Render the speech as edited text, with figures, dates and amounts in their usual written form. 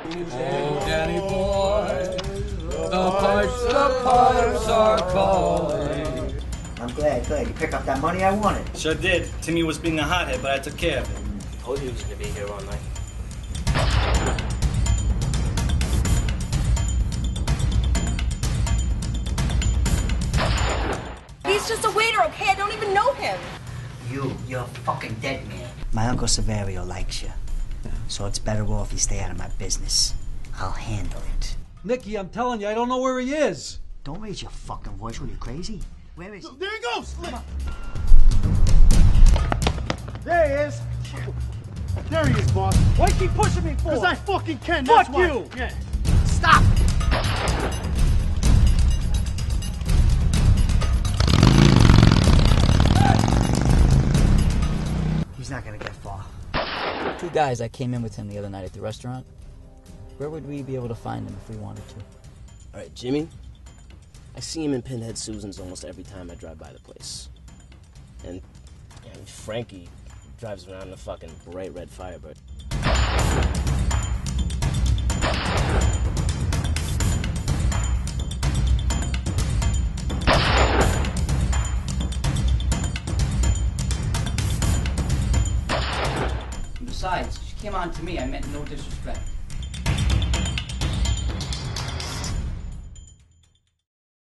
Oh, Danny boy, the pipes are calling. I'm glad. You pick up that money I wanted. Sure did. Timmy was being a hothead, but I took care of it. Told you he was gonna be here all night. He's just a waiter, okay? I don't even know him. You're a fucking dead man. My Uncle Severio likes you. So it's better off you stay out of my business. I'll handle it. Nicky, I'm telling you, I don't know where he is. Don't raise your fucking voice. What are you, crazy? Where is he? There he goes! There he is! There he is, boss. Why you keep pushing me for? Because I fucking can, Fuck that's why. you! Yeah. Stop! He's not gonna get far. Two guys that came in with him the other night at the restaurant. Where would we be able to find him if we wanted to? All right, Jimmy. I see him in Pinhead Susan's almost every time I drive by the place. And Frankie drives around in a fucking bright red Firebird. Besides, she came on to me. I meant no disrespect.